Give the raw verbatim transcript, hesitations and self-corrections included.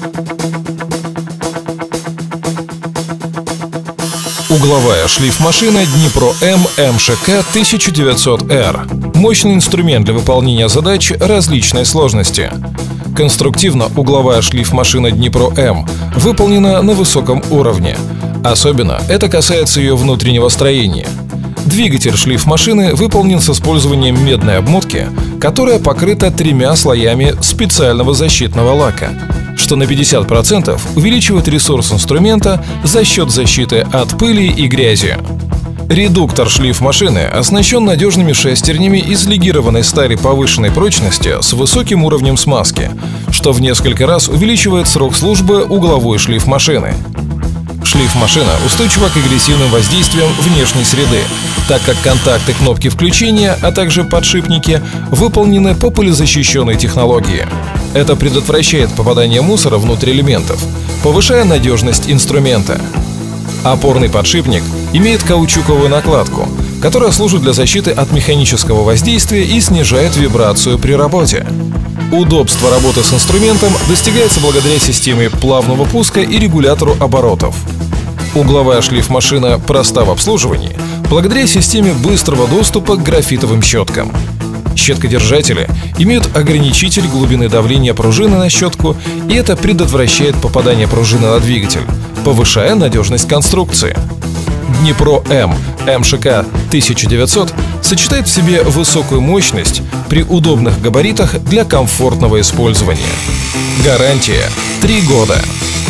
Угловая шлифмашина Днипро-М эм ша ка тысяча девятьсот эр. Мощный инструмент для выполнения задач различной сложности. Конструктивно угловая шлифмашина Днипро-М выполнена на высоком уровне. Особенно это касается ее внутреннего строения. Двигатель шлифмашины выполнен с использованием медной обмотки, которая покрыта тремя слоями специального защитного лака, что на пятьдесят процентов увеличивает ресурс инструмента за счет защиты от пыли и грязи. Редуктор шлифмашины оснащен надежными шестернями из легированной стали повышенной прочности с высоким уровнем смазки, что в несколько раз увеличивает срок службы угловой шлифмашины. Шлифмашина устойчива к агрессивным воздействиям внешней среды, так как контакты кнопки включения, а также подшипники выполнены по пылезащищенной технологии. Это предотвращает попадание мусора внутрь элементов, повышая надежность инструмента. Опорный подшипник имеет каучуковую накладку, которая служит для защиты от механического воздействия и снижает вибрацию при работе. Удобство работы с инструментом достигается благодаря системе плавного пуска и регулятору оборотов. Угловая шлифмашина проста в обслуживании благодаря системе быстрого доступа к графитовым щеткам. Щеткодержатели имеют ограничитель глубины давления пружины на щетку, и это предотвращает попадание пружины на двигатель, повышая надежность конструкции. Днипро-М эм ша ка тысяча девятьсот сочетает в себе высокую мощность при удобных габаритах для комфортного использования. Гарантия три года.